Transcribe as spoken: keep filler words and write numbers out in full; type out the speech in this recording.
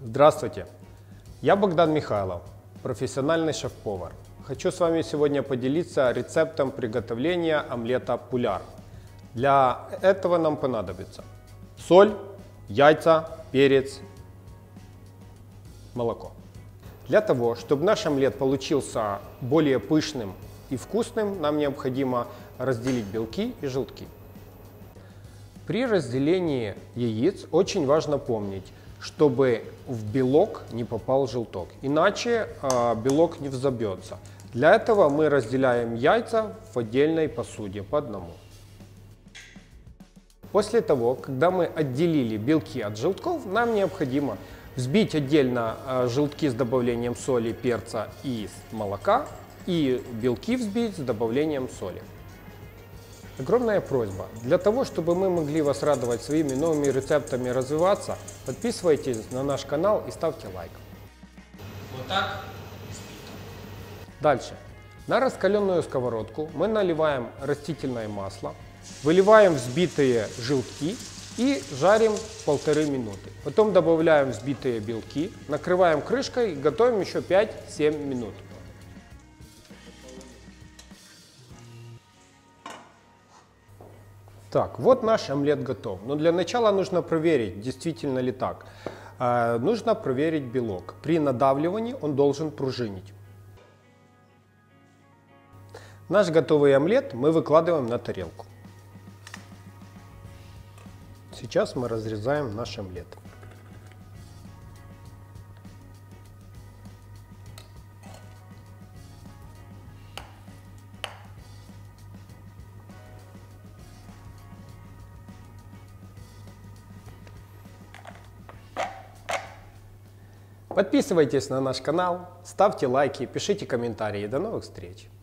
Здравствуйте! Я Богдан Михайлов, профессиональный шеф-повар. Хочу с вами сегодня поделиться рецептом приготовления омлета пуляр. Для этого нам понадобится соль, яйца, перец, молоко. Для того, чтобы наш омлет получился более пышным и вкусным, нам необходимо разделить белки и желтки. При разделении яиц очень важно помнить, чтобы в белок не попал желток, иначе э, белок не взобьется. Для этого мы разделяем яйца в отдельной посуде по одному. После того, когда мы отделили белки от желтков, нам необходимо взбить отдельно э, желтки с добавлением соли, перца и молока и белки взбить с добавлением соли. Огромная просьба. Для того, чтобы мы могли вас радовать своими новыми рецептами и развиваться, подписывайтесь на наш канал и ставьте лайк. Вот так. Дальше. На раскаленную сковородку мы наливаем растительное масло, выливаем взбитые желтки и жарим полторы минуты. Потом добавляем взбитые белки, накрываем крышкой и готовим еще пять-семь минут. Так, вот наш омлет готов. Но для начала нужно проверить, действительно ли так. Э, нужно проверить белок. При надавливании он должен пружинить. Наш готовый омлет мы выкладываем на тарелку. Сейчас мы разрезаем наш омлет. Подписывайтесь на наш канал, ставьте лайки, пишите комментарии. До новых встреч!